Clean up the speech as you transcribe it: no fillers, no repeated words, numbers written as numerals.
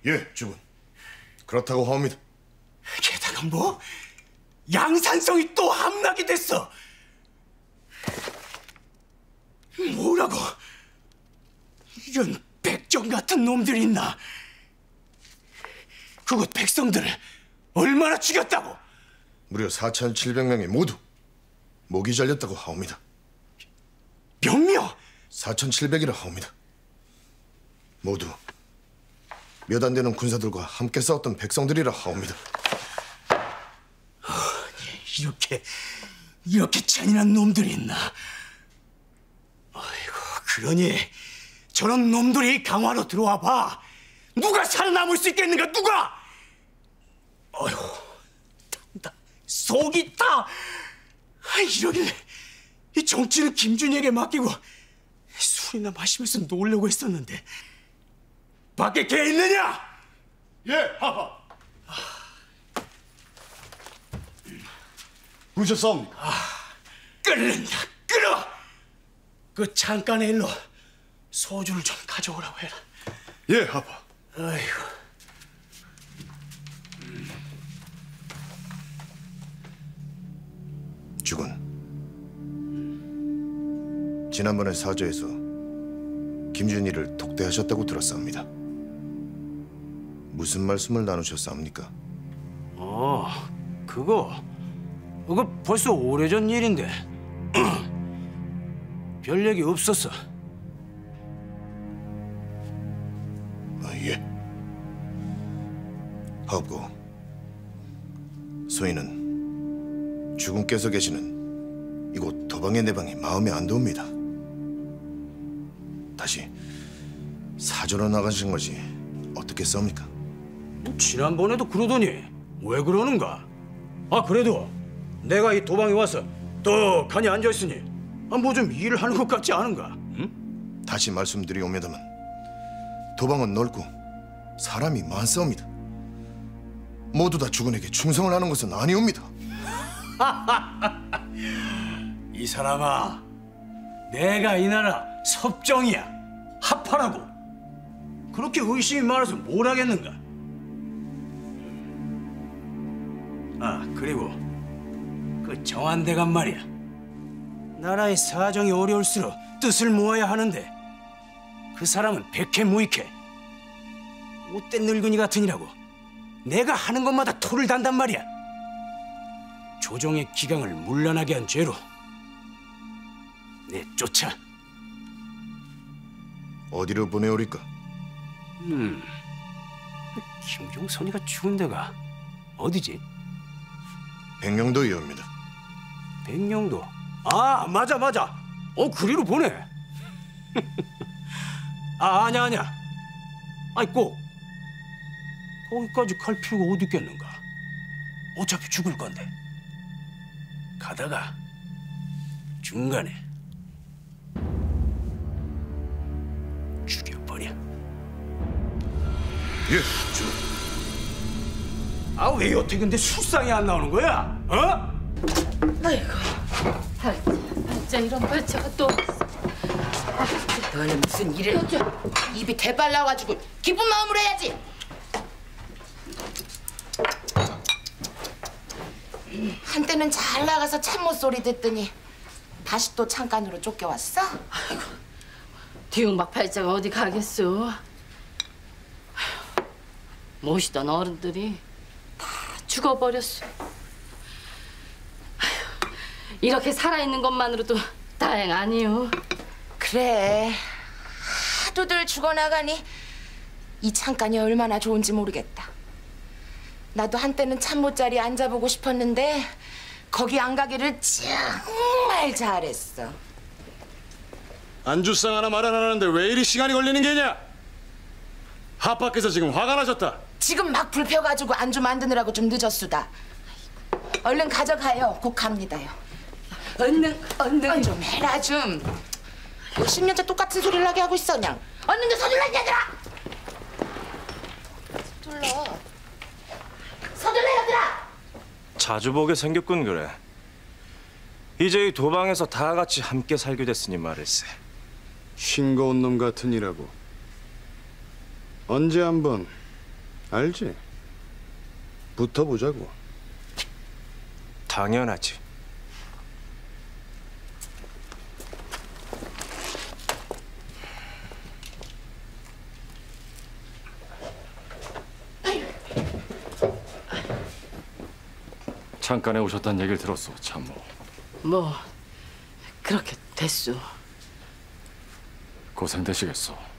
예, 주군. 그렇다고 하옵니다. 게다가 뭐 양산성이 또 함락이 됐어. 뭐라고? 이런 백정 같은 놈들이 있나? 그곳 백성들을 얼마나 죽였다고? 무려 4,700명이 모두 목이 잘렸다고 하옵니다. 명령! 4,700이라 하옵니다. 모두 몇 안 되는 군사들과 함께 싸웠던 백성들이라 하옵니다. 이렇게 잔인한 놈들이 있나? 아이고, 그러니 저런 놈들이 강화로 들어와 봐. 누가 살아남을 수 있겠는가? 누가? 아이고, 속이 타. 이러길래 이 정치는 김준희에게 맡기고 술이나 마시면서 놀려고 했었는데 밖에 개 있느냐? 예, 하하. 부르셨사옵니까? 끓는다, 끓어! 그 잠깐의 일로 소주를 좀 가져오라고 해라. 예, 하파. 아이고. 주군. 지난번에 사저에서 김준희를 독대하셨다고 들었사옵니다. 무슨 말씀을 나누셨사옵니까? 그거 벌써 오래전 일인데 별 얘기 없었어. 예. 하옵고 소인은 주군께서 계시는 이곳 도방의 내방이 마음에 안 드옵니다. 다시 사저로 나가신 것이 어떻겠사옵니까? 지난번에도 그러더니 왜 그러는가? 그래도 내가 이 도방에 와서 떡하니 앉아있으니 뭐 좀 일을 하는 것 같지 않은가? 응? 다시 말씀드리옵니다만 도방은 넓고 사람이 많사옵니다. 모두 다 주군에게 충성을 하는 것은 아니옵니다. 이 사람아, 내가 이 나라 섭정이야, 합하라고. 그렇게 의심이 많아서 뭘 하겠는가? 그리고 그 정한대감 말이야. 나라의 사정이 어려울수록 뜻을 모아야 하는데 그 사람은 백해무익해. 못된 늙은이 같으니라고 내가 하는 것마다 토를 단단 말이야. 조정의 기강을 문란하게 한 죄로 내쫓아. 어디로 보내오리까? 김종선이가 죽은 데가 어디지? 백령도이옵니다. 백령도? 맞아. 그리로 보내. 아니야. 꼭 거기까지 갈 필요가 어디 있겠는가? 어차피 죽을 건데. 가다가 중간에 죽여버려. 예, 주군. 왜 여태 근데 술상이 안 나오는 거야? 아이고, 발자 이런 발자가 또 왔어. 너는 무슨 일을? 입이 대발 나와가지고 기쁜 마음으로 해야지. 한때는 잘 나가서 참모 소리 듣더니 다시 또 창간으로 쫓겨왔어? 아이고, 뒤움박 발자가 어디 가겠어? 모시던 어른들이 다 죽어버렸어. 이렇게 살아있는 것만으로도 다행 아니요. 그래, 하도들 죽어나가니 이 창간이 얼마나 좋은지 모르겠다. 나도 한때는 참모 자리에 앉아보고 싶었는데 거기 안 가기를 정말 잘했어. 안주상 하나 말 안 하는데 왜 이리 시간이 걸리는 게냐? 하파께서 지금 화가 나셨다. 지금 막 불 펴가지고 안주 만드느라고 좀 늦었수다. 얼른 가져가요. 곧 갑니다요. 얼른 좀 해라 좀. 10년째 똑같은 소리를 하게 하고 있어 그냥. 얼른 좀 서둘러 얘들아. 서둘러 얘들아. 자주 보게 생겼군 그래. 이제 이 도방에서 다 같이 함께 살게 됐으니 말일세. 싱거운 놈 같으니라고. 언제 한번 알지? 붙어보자고. 당연하지. 잠깐에 오셨다는 얘기를 들었어, 참모. 뭐 그렇게 됐소. 고생되시겠어.